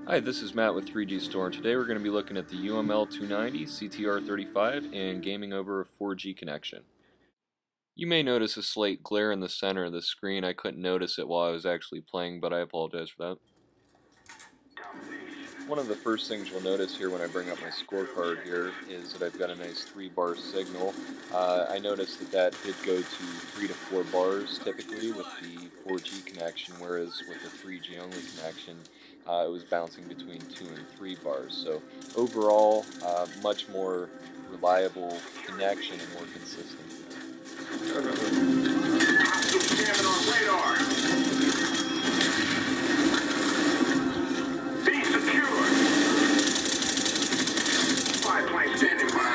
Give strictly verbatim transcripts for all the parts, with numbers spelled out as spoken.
Hi, this is Matt with three G Store, and today we're going to be looking at the U M L two ninety, C T R thirty-five, and gaming over a four G connection. You may notice a slight glare in the center of the screen. I couldn't notice it while I was actually playing, but I apologize for that. One of the first things you'll notice here when I bring up my scorecard here is that I've got a nice three bar signal. Uh, I noticed that that did go to three to four bars typically with the four G connection, whereas with the three G only connection, uh, it was bouncing between two and three bars. So overall, uh, much more reliable connection and more consistent. Jamming on radar. Be secure. Five planes standing by.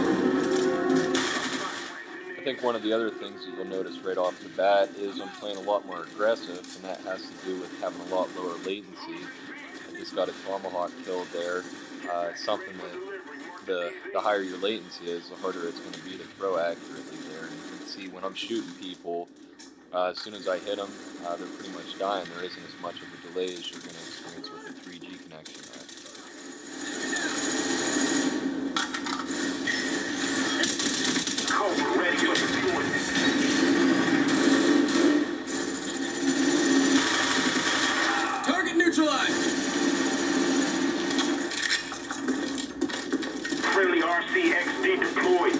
I think one of the other things that you'll notice right off the bat is I'm playing a lot more aggressive, and that has to do with having a lot lower latency. I just got a tomahawk kill there, uh, something that the, the higher your latency is, the harder it's going to be to throw accurately there. And you can see when I'm shooting people, uh, as soon as I hit them, uh, they're pretty much dying. There isn't as much of a delay as you're going to experience with the three G connection there. Cobra ready for deployment. Target neutralized. Friendly R C X D deployed.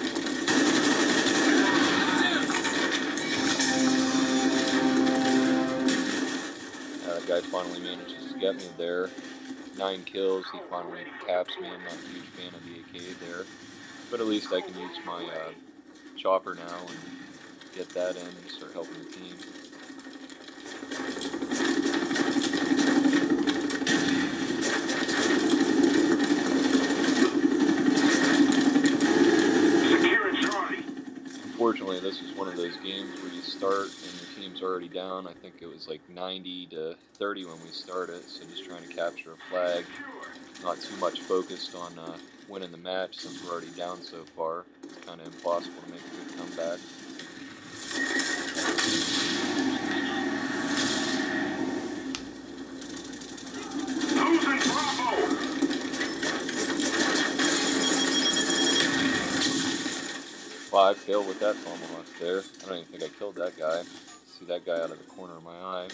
Uh, that guy finally manages to get me there. Nine kills, he finally caps me. I'm not a huge fan of the A K there, but at least I can use my uh, chopper now and get that in and start helping the team. Unfortunately, this is one of those games where you start and your team's already down. I think it was like ninety to thirty when we started, so just trying to capture a flag. Not too much focused on uh, winning the match since we're already down so far. It's kind of impossible to make a good comeback. Losing Bravo. Well, I failed with that tomahawk there. I don't even think I killed that guy. See that guy out of the corner of my eye.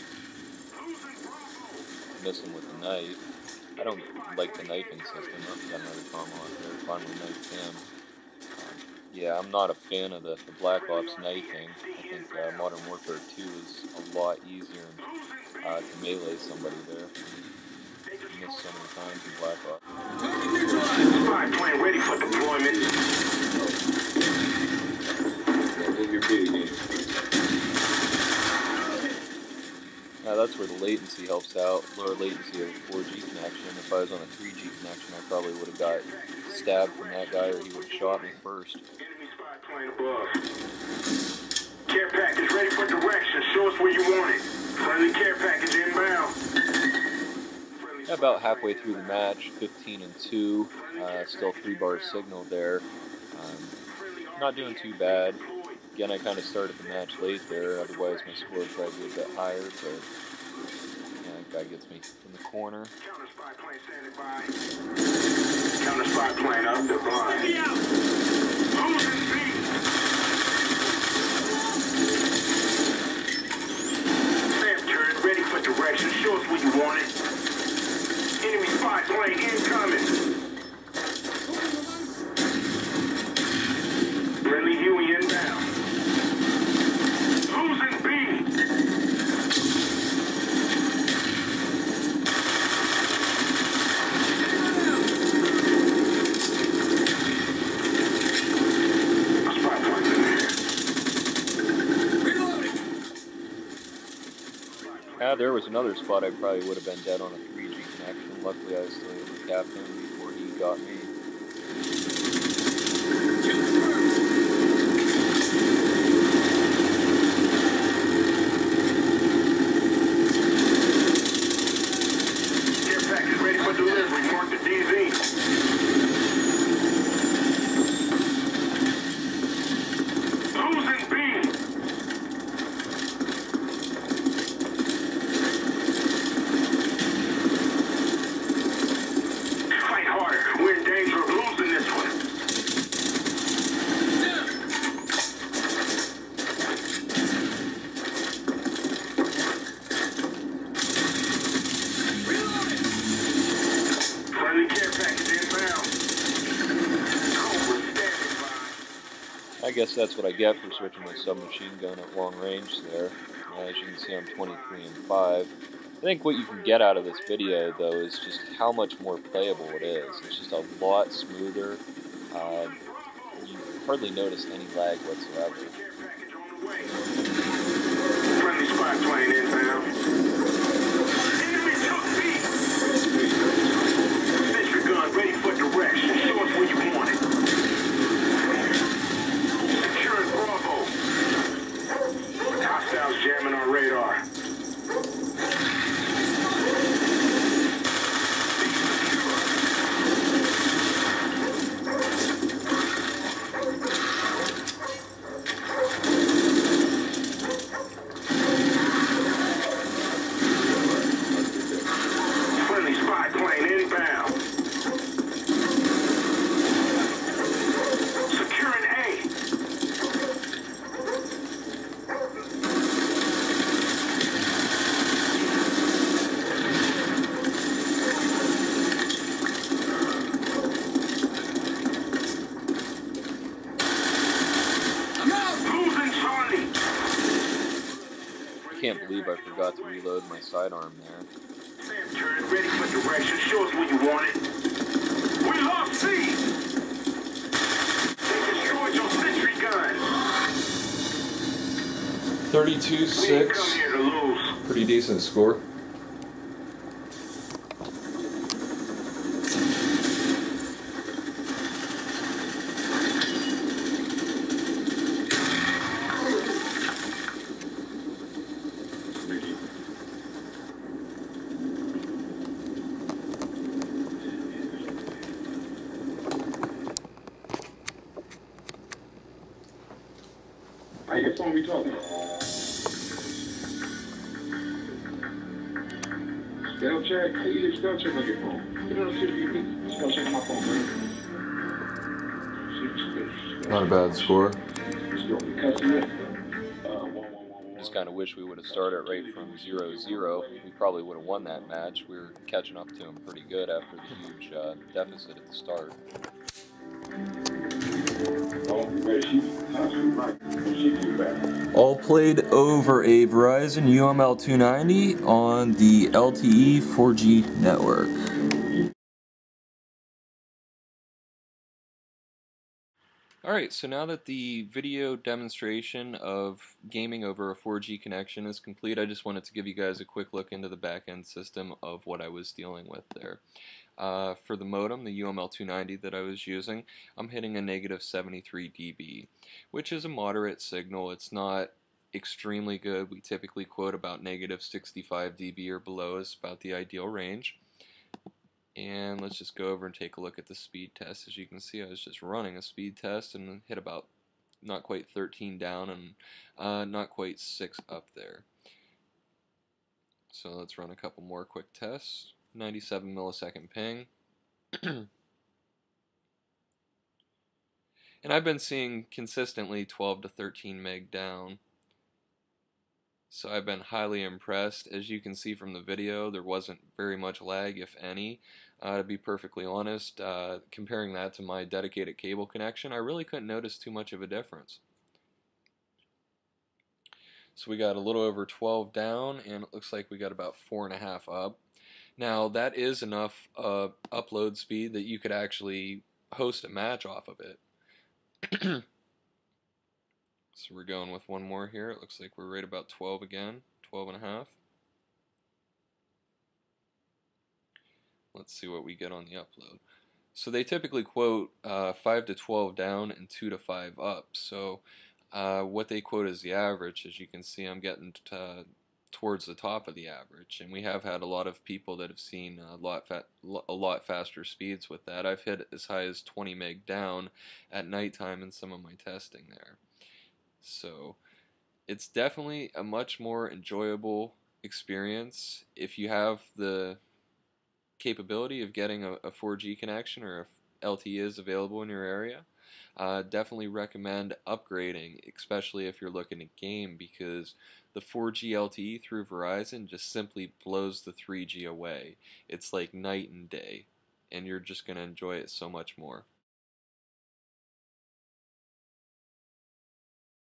Miss him with the knife. I don't like the knifing system. I've got another tomahawk there. Finally knifed him. Um, yeah, I'm not a fan of the, the Black Ops knifing. I think uh, Modern Warfare two is a lot easier uh, to melee somebody there. I missed so many times in Black Ops. Target neutralized. Spy plane ready for deployment. Move your feet again. Now that's where the latency helps out. Lower latency of a four G connection. If I was on a three G connection, I probably would have got stabbed from that guy, or he would have shot me first. Enemy spy plane above. Care package ready for direction. Show us where you want it. Friendly care package inbound. Yeah, about halfway through the match, fifteen and two, uh, still three bar signal there. Um, not doing too bad. Again, I kind of started the match late there, otherwise my score would probably be a bit higher, but yeah, that guy gets me in the corner. Counter spy plane standing by. Counter spy plane up the line. Losing B. Fast turret ready for direction. Show us where you want it. Enemy spy plane incoming. Friendly Huey inbound. Losing B. A spy plane in there. Reloading. Ah, there was another spot I probably would have been dead on a three G connection. Luckily I was still able to cap him before he got me. Care package ready for delivery. Mark the D V. Losing B. guess that's what I get for switching my submachine gun at long range there. Uh, as you can see, I'm twenty-three and five. I think what you can get out of this video, though, is just how much more playable it is. It's just a lot smoother. Uh, you hardly notice any lag whatsoever. Friendly spy plane inbound. Enemy took B. Sentry gun ready for direction. Show us where you want it. Securing Bravo. Hostiles jamming our radar. Friendly spy plane inbound. Securing A. I'm out! Losing Charlie. I can't believe I forgot to reload my sidearm there. Sam turret ready for direction. Show us where you want it. We lost C. They destroyed your sentry gun. thirty-two We ain't come six. here to lose. Pretty decent score. Hey, what phone we talking? Spell check? How you get spell check on your phone? Put it on C D B. Spell check on my phone, man. Not a bad score. Customer. Uh, Just kind of wish we would have started right from zero zero. We probably would have won that match. We were catching up to them pretty good after the huge uh, deficit at the start. Oh, wait, she, uh, she right. She too bad. All played over a Verizon U M L two ninety on the L T E four G network. Alright, so now that the video demonstration of gaming over a four G connection is complete, I just wanted to give you guys a quick look into the back-end system of what I was dealing with there. Uh, for the modem, the U M L two ninety that I was using, I'm hitting a negative seventy-three D B, which is a moderate signal. It's not extremely good. We typically quote about negative sixty-five D B or below is about the ideal range. And let's just go over and take a look at the speed test. As you can see, I was just running a speed test and hit about not quite thirteen down and uh, not quite six up there. So let's run a couple more quick tests. ninety-seven millisecond ping. And I've been seeing consistently twelve to thirteen meg down. So I've been highly impressed. As you can see from the video, there wasn't very much lag, if any. Uh, to be perfectly honest, uh, comparing that to my dedicated cable connection, I really couldn't notice too much of a difference. So we got a little over twelve down, and it looks like we got about four and a half up. Now that is enough uh, upload speed that you could actually host a match off of it. So we're going with one more here. It looks like we're right about twelve again, twelve and a half. Let's see what we get on the upload. So they typically quote uh, five to twelve down and two to five up. So uh, what they quote as the average, as you can see, I'm getting to, towards the top of the average. And we have had a lot of people that have seen a lot, fa a lot faster speeds with that. I've hit as high as twenty meg down at nighttime in some of my testing there. So it's definitely a much more enjoyable experience if you have the capability of getting a, a four G connection, or if L T E is available in your area. Uh, definitely recommend upgrading, especially if you're looking to game, because the four G L T E through Verizon just simply blows the three G away. It's like night and day, and you're just going to enjoy it so much more.